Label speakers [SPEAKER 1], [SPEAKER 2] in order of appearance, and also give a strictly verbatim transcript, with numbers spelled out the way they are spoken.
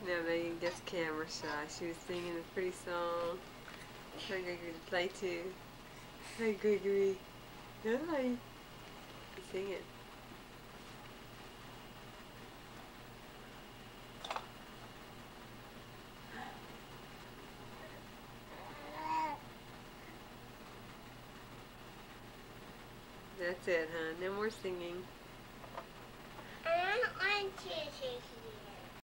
[SPEAKER 1] No, Megan gets camera shy. She was singing a pretty song. Her Gregory to play too. Hi, Gregory. Hi. Sing it. That's it, huh? No more singing.
[SPEAKER 2] I don't want to.